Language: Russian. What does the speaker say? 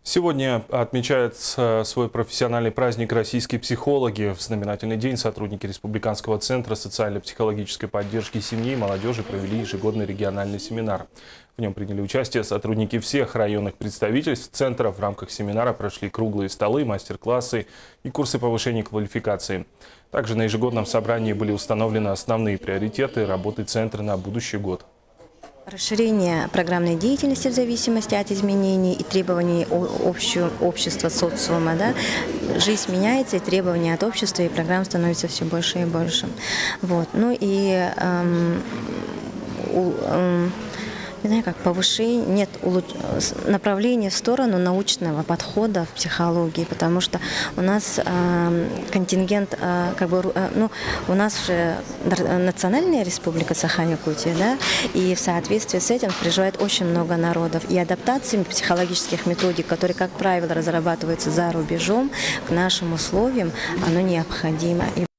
Сегодня отмечают свой профессиональный праздник российские психологи. В знаменательный день сотрудники Республиканского центра социально-психологической поддержки семьи и молодежи провели ежегодный региональный семинар. В нем приняли участие сотрудники всех районных представительств центра. В рамках семинара прошли круглые столы, мастер-классы и курсы повышения квалификации. Также на ежегодном собрании были установлены основные приоритеты работы центра на будущий год. Расширение программной деятельности в зависимости от изменений и требований общества, социума. Да? Жизнь меняется, и требования от общества и программ становятся все больше и больше. Вот. Ну и не знаю, как повышение, нет направления в сторону научного подхода в психологии, потому что у нас контингент, у нас же национальная республика Саха-Якутия, да, и в соответствии с этим проживает очень много народов. И адаптация психологических методик, которые, как правило, разрабатываются за рубежом, к нашим условиям, оно необходимо.